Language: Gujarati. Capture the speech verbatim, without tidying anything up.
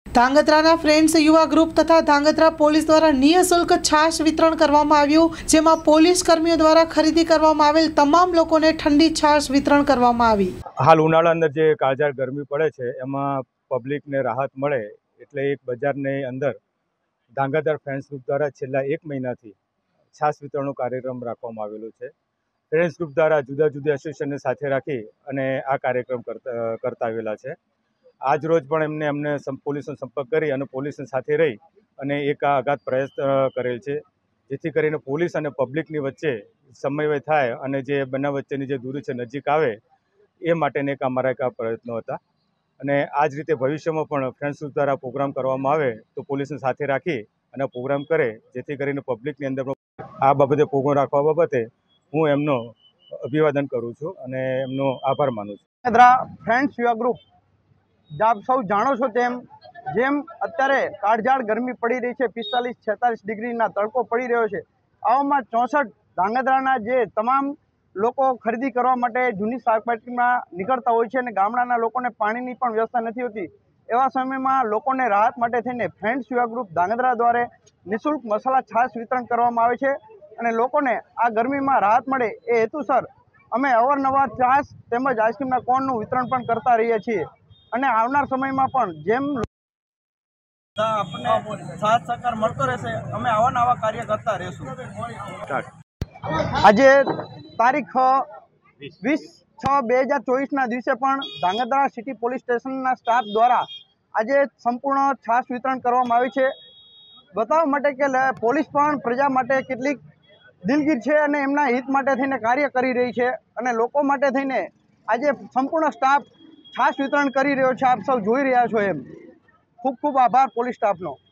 ધાંગધ્રાના ફ્રેન્ડ્સ યુવા ગ્રુપ તથા ધાંગધ્રા પોલીસ દ્વારા નિઃશુલ્ક છાશ વિતરણ કરવામાં આવ્યું, જેમાં પોલીસ કર્મીઓ દ્વારા ખરીદી કરવામાં આવેલ તમામ લોકોને ઠંડી છાશ વિતરણ કરવામાં આવી। હાલ ઉનાળા અંદર જે કાળઝાળ ગરમી પડે છે એમાં પબ્લિકને રાહત મળે એટલે એક બજારની અંદર ધાંગધ્રા ફ્રેન્ડ્સ ગ્રુપ દ્વારા છેલ્લા એક મહિનાથી છાશ વિતરણનો કાર્યક્રમ રાખવામાં આવેલો છે। ફ્રેન્ડ્સ ગ્રુપ દ્વારા જુદા જુદા એસોસિએશનને સાથે રાખી અને આ કાર્યક્રમ કરતા કરતા આવેલા છે। આજ રોજ પણ એમને અમને પોલીસનો સંપર્ક કરી અને પોલીસની સાથે રહી અને એક આ અગાધ પ્રયાસ કરેલ છે, જેથી કરીને પોલીસ અને પબ્લિકની વચ્ચે સમન્વય થાય અને જે બંને વચ્ચેની જે દૂરી છે નજીક આવે એ માટેના એક અમારા એક પ્રયત્નો હતા। અને આ જ રીતે ભવિષ્યમાં પણ ફ્રેન્ડ્સ ગ્રુપ દ્વારા પ્રોગ્રામ કરવામાં આવે તો પોલીસને સાથે રાખી અને પ્રોગ્રામ કરે, જેથી કરીને પબ્લિકની અંદર આ બાબતે પ્રોગ્રામ રાખવા બાબતે હું એમનો અભિવાદન કરું છું અને એમનો આભાર માનું છું। ધાંગધ્રા ફ્રેન્ડ્સ યુવા ગ્રુપ આપ સૌ જાણો છો તેમ જેમ અત્યારે કાળઝાળ ગરમી પડી રહી છે, પિસ્તાલીસ છેતાલીસ ડિગ્રીના તડકો પડી રહ્યો છે, આવામાં ચોસઠ ધાંગધ્રાના જે તમામ લોકો ખરીદી કરવા માટે જૂની શાકભાજીમાં નીકળતા હોય છે અને ગામડાના લોકોને પાણીની પણ વ્યવસ્થા નથી હોતી, એવા સમયમાં લોકોને રાહત માટે થઈને ફ્રેન્ડ્સ યુવા ગ્રુપ ધાંગધ્રા દ્વારા નિઃશુલ્ક મસાલા છાશ વિતરણ કરવામાં આવે છે અને લોકોને આ ગરમીમાં રાહત મળે એ હેતુસર અમે અવારનવાર છાશ તેમજ આઈસ્ક્રીમના કોનનું વિતરણ પણ કરતા રહીએ છીએ અને આવનાર સમયમાં પણ જેમ આપણને સાથ સહકાર મળતો રહેશે અમે આવા નવા કાર્ય કરતા રહીશું। આજે તારીખ વીસ છ બે હજાર ચોવીસના દિવસે પણ ધાંગધ્રા સિટી પોલીસ સ્ટેશનના સ્ટાફ દ્વારા આજે સંપૂર્ણ છાશ વિતરણ કરવામાં આવી છે, બતાવવા માટે કે પોલીસ પણ પ્રજા માટે કેટલીક દિલગીર છે અને એમના હિત માટે થઈને કાર્ય કરી રહી છે અને લોકો માટે થઈને આજે સંપૂર્ણ સ્ટાફ છાશ વિતરણ કરી રહ્યો છે। આપ સૌ જોઈ રહ્યા છો એમ। ખૂબ ખૂબ આભાર પોલીસ સ્ટાફનો।